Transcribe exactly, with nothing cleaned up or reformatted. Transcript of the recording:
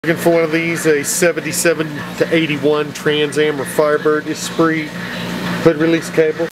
Looking for one of these, a seventy-seven to eighty-one Trans Am or Firebird Esprit hood release cable.